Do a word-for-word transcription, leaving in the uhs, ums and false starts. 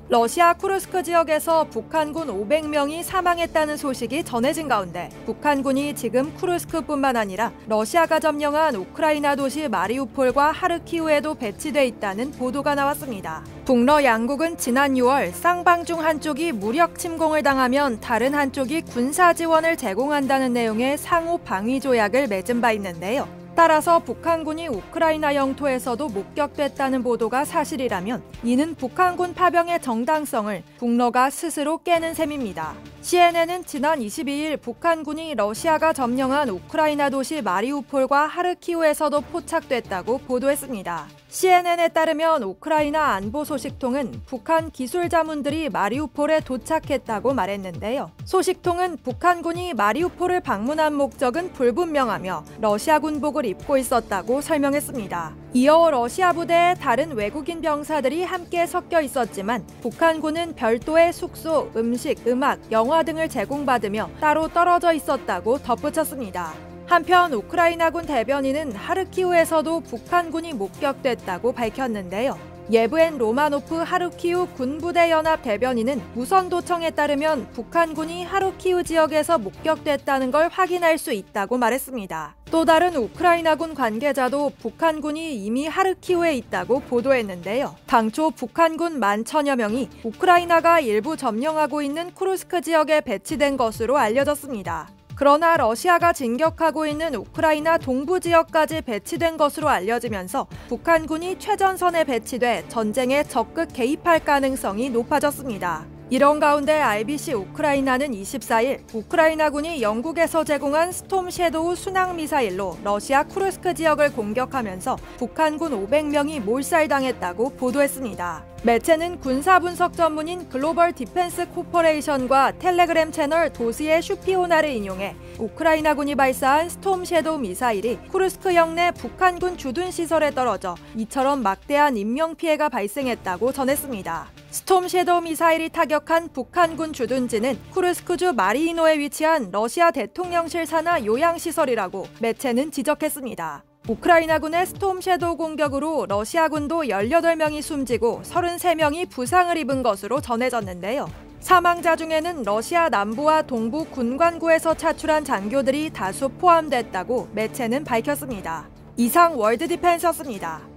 러시아 쿠르스크 지역에서 북한군 오백 명이 사망했다는 소식이 전해진 가운데 북한군이 지금 쿠르스크뿐만 아니라 러시아가 점령한 우크라이나 도시 마리우폴과 하르키우에도 배치돼 있다는 보도가 나왔습니다. 북러 양국은 지난 유월 쌍방 중 한쪽이 무력 침공을 당하면 다른 한쪽이 군사 지원을 제공한다는 내용의 상호 방위 조약을 맺은 바 있는데요. 따라서 북한군이 우크라이나 영토에서도 목격됐다는 보도가 사실이라면 이는 북한군 파병의 정당성을 북러가 스스로 깨는 셈입니다. 씨엔엔은 지난 이십이일 북한군이 러시아가 점령한 우크라이나 도시 마리우폴과 하르키우에서도 포착됐다고 보도했습니다. 씨엔엔에 따르면 우크라이나 안보소식통은 북한 기술자문들이 마리우폴에 도착했다고 말했는데요. 소식통은 북한군이 마리우폴을 방문한 목적은 불분명하며 러시아 군복을 입고 있었다고 설명했습니다. 이어 러시아 부대에 다른 외국인 병사들이 함께 섞여 있었지만 북한군은 별도의 숙소, 음식, 음악, 영화 등을 제공받으며 따로 떨어져 있었다고 덧붙였습니다. 한편 우크라이나군 대변인은 하르키우에서도 북한군이 목격됐다고 밝혔는데요. 예브엔 로마노프 하르키우 군부대 연합 대변인은 우선도청에 따르면 북한군이 하르키우 지역에서 목격됐다는 걸 확인할 수 있다고 말했습니다. 또 다른 우크라이나군 관계자도 북한군이 이미 하르키우에 있다고 보도했는데요. 당초 북한군 만 천여 명이 우크라이나가 일부 점령하고 있는 쿠르스크 지역에 배치된 것으로 알려졌습니다. 그러나 러시아가 진격하고 있는 우크라이나 동부 지역까지 배치된 것으로 알려지면서 북한군이 최전선에 배치돼 전쟁에 적극 개입할 가능성이 높아졌습니다. 이런 가운데 알비씨 우크라이나는 이십사일 우크라이나군이 영국에서 제공한 스톰 섀도우 순항 미사일로 러시아 쿠르스크 지역을 공격하면서 북한군 오백 명이 몰살당했다고 보도했습니다. 매체는 군사 분석 전문인 글로벌 디펜스 코퍼레이션과 텔레그램 채널 도시의 슈피오나를 인용해 우크라이나군이 발사한 스톰 섀도우 미사일이 쿠르스크 영내 북한군 주둔 시설에 떨어져 이처럼 막대한 인명피해가 발생했다고 전했습니다. 스톰 섀도우 미사일이 타격한 북한군 주둔지는 쿠르스크주 마리이노에 위치한 러시아 대통령실 산하 요양시설이라고 매체는 지적했습니다. 우크라이나군의 스톰 섀도우 공격으로 러시아군도 열여덟 명이 숨지고 서른세 명이 부상을 입은 것으로 전해졌는데요. 사망자 중에는 러시아 남부와 동부 군관구에서 차출한 장교들이 다수 포함됐다고 매체는 밝혔습니다. 이상 월드 디펜서스입니다.